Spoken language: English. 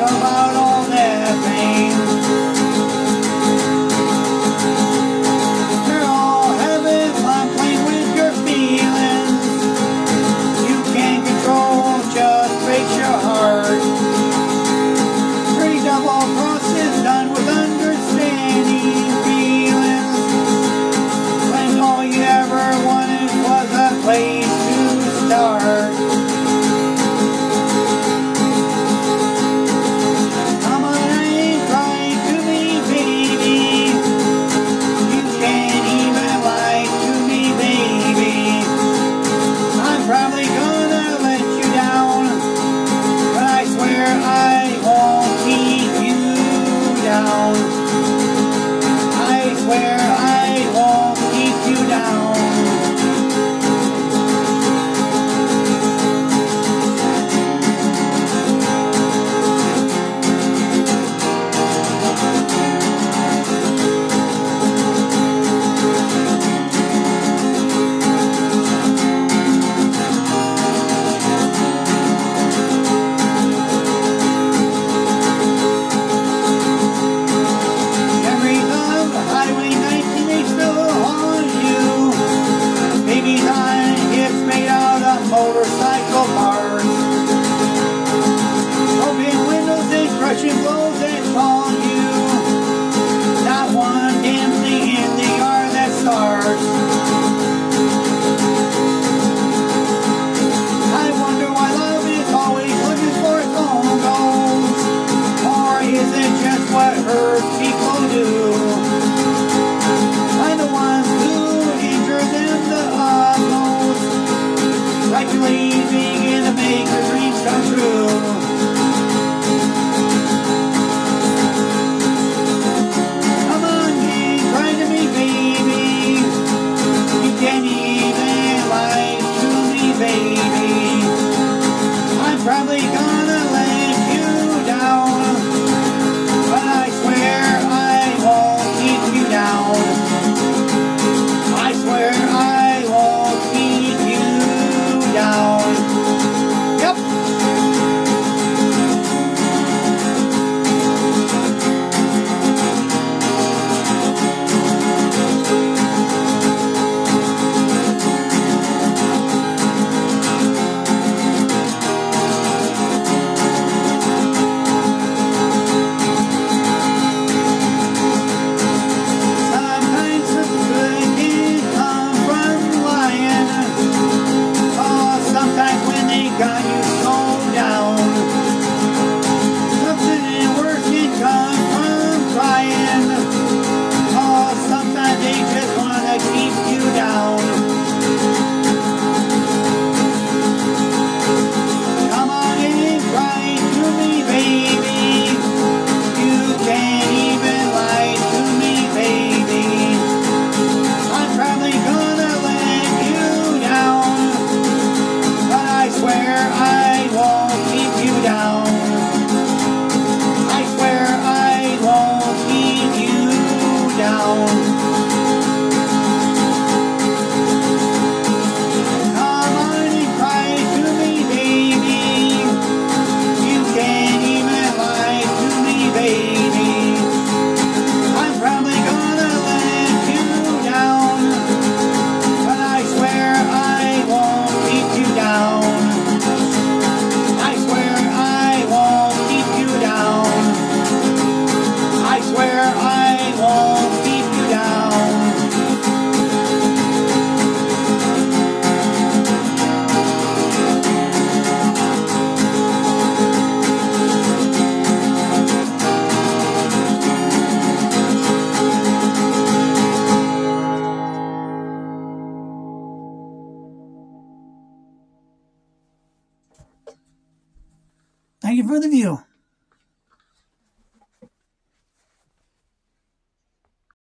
about all that pain. You're all having fun playing with your feelings. You can't control, just breaks your heart. Three double crosses done with understanding feelings, when all you ever wanted was a place to start. I swear I won't keep you down. Motorcycle parts, open windows and crushing blows that fall you. Not one damn thing in the yard that starts. I wonder why love is always looking for its own goals, or is it just what hurt people do? I'm the ones who injure them the utmost, like believing in to make your dreams come true. Come on, kid, cry to me, baby. You can't even lie to me, baby. I'm probably gonna let you down, but I swear I won't keep you down. I swear I won't keep you down. Yep. Sometimes the good can come from lying. Oh, sometimes when they got you so down, something worse can come from crying. Oh, sometimes they just wanna keep you down. Come on and cry to me, baby. You can't even lie to me, baby. I'm probably gonna let you down, but I swear I won't keep you down. I swear I won't keep you down. Come on and cry to me, baby. You can't even lie to me, baby. I'm probably gonna let you down, but I swear I won't keep you down. I swear I won't keep you down. I swear I won't keep you down. Thank you for the view.